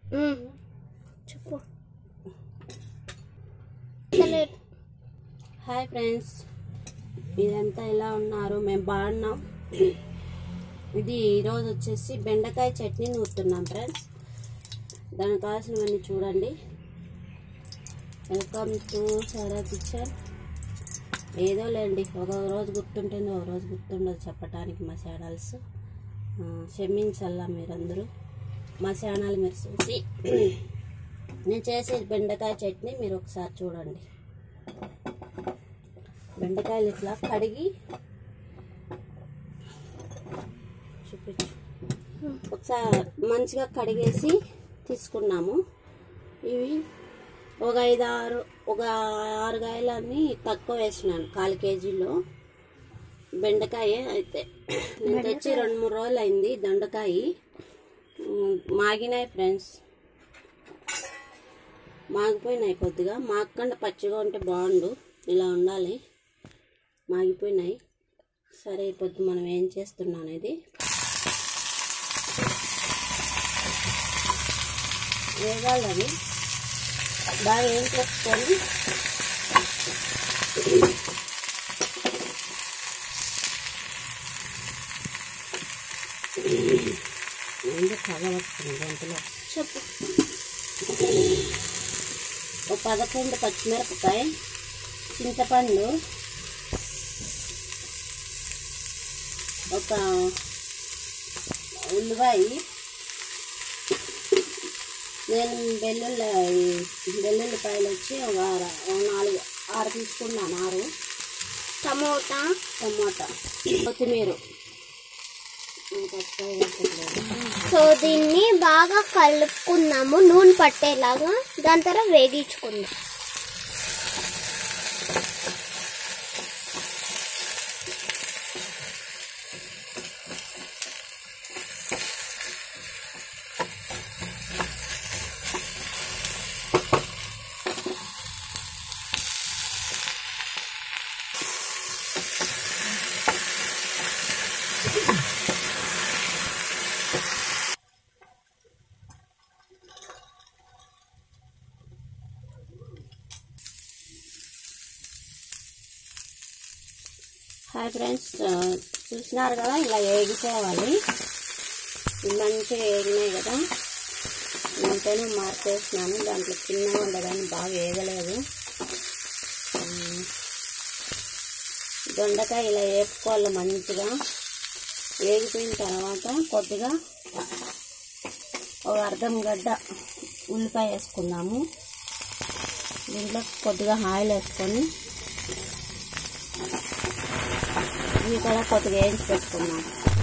చెప్పు. Hi friends, మీరంతా ఎలా ఉన్నారు? మేము బాగున్నాం. ఇది ఈరోజు వచ్చేసి బెండకాయ చట్నీ నూరుతున్నాం ఫ్రెండ్స్. దానికి కావాల్సినవన్నీ చూడండి. Welcome to Sara kitchen. ఏదో లేండి, ఒక రోజు గుర్తుంటుంది, ఒక రోజు గుర్తుండదు చెప్పడానికి మా ఛానల్స్. క్షమించాలా మీరందరూ. మా ఛానల్ మీరు చూసి నేను చేసే బెండకాయ చట్నీ మీరు ఒకసారి చూడండి. బెండకాయలు ఇట్లా కడిగి చూపించు. ఒకసారి మంచిగా కడిగేసి తీసుకున్నాము. ఇవి ఒక 6 కాయలన్నీ తక్కువ వేసినాను. 1/4 కేజీలో బెండకాయ అయితే నేను తెచ్చి 2-3 రోజులు అయింది. దొండకాయ మాగినాయి ఫ్రెండ్స్, మాగిపోయినాయి. కొద్దిగా మాగకుండా పచ్చిగా ఉంటే బాగుండు, ఇలా ఉండాలి. మాగిపోయినాయి. సరే, ఇప్పుడు మనం ఏం చేస్తున్నాం అనేది వేగాలి. అవి బాగా ఏం చేసుకొని కలవస్తుంది గంటలో. చెప్పు. ఒక 11 పచ్చిమిరపకాయ, చింతపండు, ఒక ఉల్లిపాయ, నేను వెల్లుల్లిపాయలు వచ్చి ఒక 4-6 తీసుకున్నాను. 6 టమోటా, కొత్తిమీర. సో దీన్ని బాగా కలుపుకున్నాము నూనె పట్టేలాగా. దాని తర్వాత వేగించుకుందాం. హాయ్ ఫ్రెండ్స్, చూసినారు కదా, ఇలా వేగిపోవాలి. మంచిగా వేగినాయి కదా. వెంటనే మార్చేసినాను. దాంట్లో చిన్నగా ఉండదని బాగా వేగలేదు. దొండకాయ ఇలా వేపుకోవాలి మంచిగా. వేగిపోయిన తర్వాత కొద్దిగా ఒక అర్ధం గడ్డ ఉల్లిపాయ వేసుకుందాము. దీంట్లో కొద్దిగా ఆయిల్ వేసుకొని ఇవి కూడా కొద్దిగా వేయించి పెట్టుకున్నాం.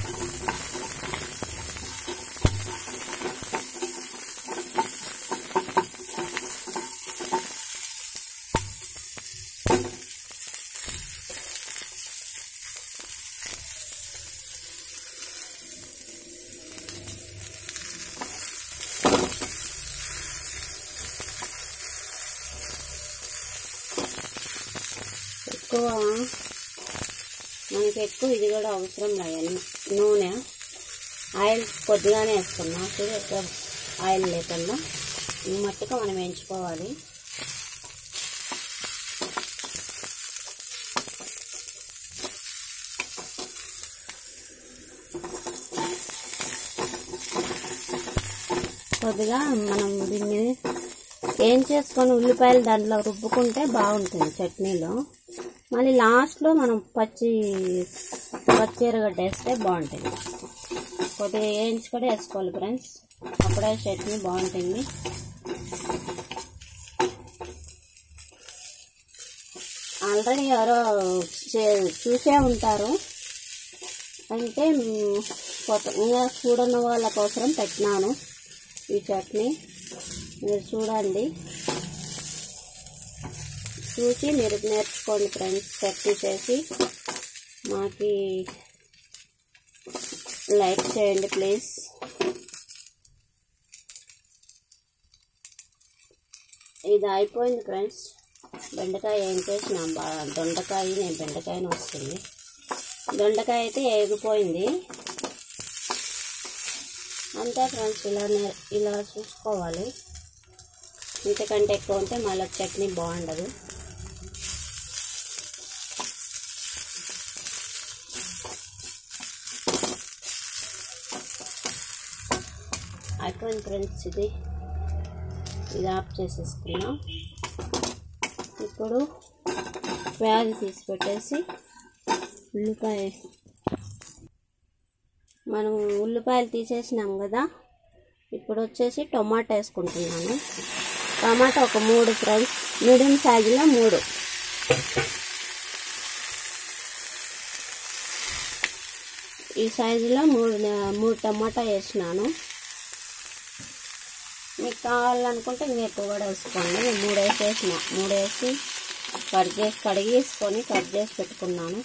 మనకి ఎక్కువ ఇది కూడా అవసరం లేదు. నూనె ఆయిల్ కొద్దిగానే వేసుకున్నా, ఎక్కువ ఆయిల్ లేకుండా ఈ మట్టుగా మనం వేయించుకోవాలి. కొద్దిగా మనం దీన్ని ఏం చేసుకొని ఉల్లిపాయలు దాంట్లో రుబ్బుకుంటే బాగుంటుంది చట్నీలో. మళ్ళీ లాస్ట్లో మనం పచ్చి ఎరగడ్డ వేస్తే బాగుంటుంది. కొద్దిగా వేయించి కూడా వేసుకోవాలి ఫ్రెండ్స్, అప్పుడే చట్నీ బాగుంటుంది. ఆల్రెడీ ఎవరో చూసే ఉంటారు, అంటే చూడని వాళ్ళ కోసం పెట్టినాను ఈ చట్నీ. మీరు చూడండి, చూసి మీరు నేర్చుకోండి ఫ్రెండ్స్. చట్నీ చేసి మాకి లైక్ చేయండి ప్లీజ్. ఇది అయిపోయింది ఫ్రెండ్స్. బెండకాయ ఏం చేసినాం, నేను బెండకాయని వస్తుంది. దొండకాయ అయితే వేగిపోయింది. అంతే ఫ్రెండ్స్, ఇలా చూసుకోవాలి. ఇంతకంటే ఎక్కువ ఉంటే మళ్ళీ చట్నీ బాగుండదు. అయిపోయింది ఫ్రెండ్స్, ఇది ఆఫ్ చేసేసుకున్నాం. ఇప్పుడు ప్యాన్ తీసి పెట్టేసి మనం ఉల్లిపాయలు తీసేసినాం కదా. ఇప్పుడు వచ్చేసి టొమాటో వేసుకుంటున్నాను. టమాటా ఒక 3 ఫ్రెండ్స్, మీడియం సైజులో 3. ఈ సైజులో 3 టమాటా వేసినాను. మీకు కావాలనుకుంటే ఇంకా ఎక్కువ కూడా వేసుకోండి. నేను 3 వేసేసిన. 3 వేసి కడిగేసుకొని కట్ చేసి పెట్టుకున్నాను.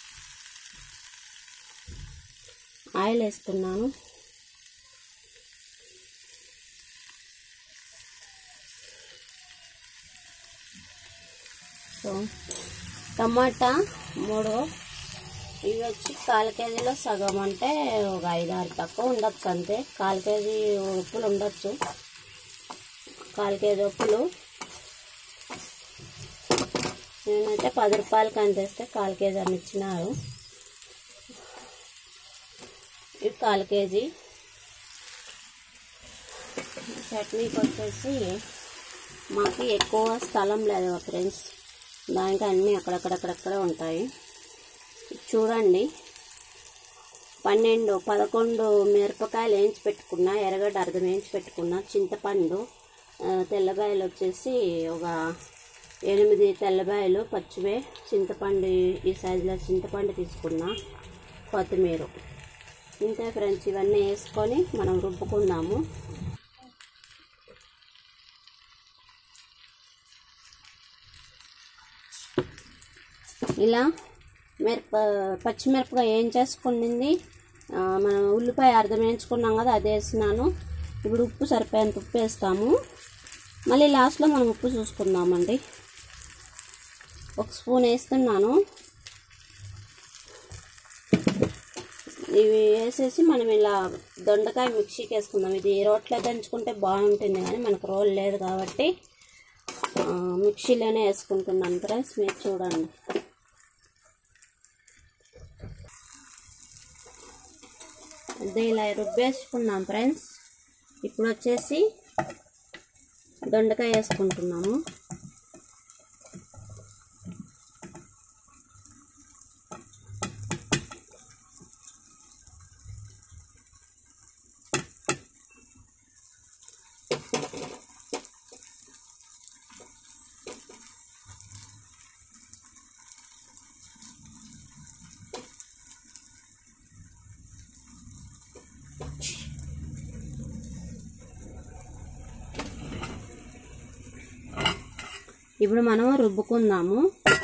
ఆయిల్ వేసుకున్నాను. సో టమాటా 3, ఇవి వచ్చి 1/4 కేజీలో సగం, అంటే ఒక 5-6 తక్కువ ఉండొచ్చు అంతే. 1/4 కేజీ ఉప్పులు ఉండొచ్చు. 1/4 కేజీ ఉప్పులు నేనైతే 10 రూపాయలకి అంతేస్తే 1/4 కేజీ అని ఇచ్చినారు. ఇవి 1/4 కేజీ. చట్నీకి వచ్చేసి మాకు ఎక్కువ స్థలం లేదు ఫ్రెండ్స్, దానికి అన్నీ అక్కడక్కడక్కడక్కడే ఉంటాయి. చూడండి, 11 మిరపకాయలు వేయించి పెట్టుకున్నా, ఎర్రగడ్డ అర్ధం వేయించి పెట్టుకున్నా, చింతపండు, తెల్లబాయలు వచ్చేసి ఒక 8 తెల్లబాయలు, పచ్చివే, చింతపండు ఈ సైజులో చింతపండు తీసుకున్నా, కొత్తిమీర. ఇంతే ఫ్రెండ్స్, ఇవన్నీ వేసుకొని మనం రుబ్బుకుందాము. ఇలా పచ్చిమిరపకాయ ఏం చేసుకుంది, మనం ఉల్లిపాయ అర్ధం వేయించుకున్నాం కదా, అది వేసినాను. ఇప్పుడు ఉప్పు సరిపోయేంత ఉప్పు వేస్తాము. మళ్ళీ లాస్ట్లో మనం ఉప్పు చూసుకుందామండి. 1 స్పూన్ వేస్తున్నాను. ఇవి వేసేసి మనం ఇలా దొండకాయ మిక్సీకి వేసుకుందాం. ఇది రోట్లో దంచుకుంటే బాగుంటుంది, కానీ మనకు రోల్ లేదు కాబట్టి మిక్సీలోనే వేసుకుంటున్నాను ఫ్రెండ్స్. మీరు చూడండి, అదే ఇలా రుబ్బేసుకున్నాం ఫ్రెండ్స్. ఇప్పుడు వచ్చేసి దొండకాయ వేసుకుంటున్నాము. ఇప్పుడు మనం రుబ్బుకుందాము.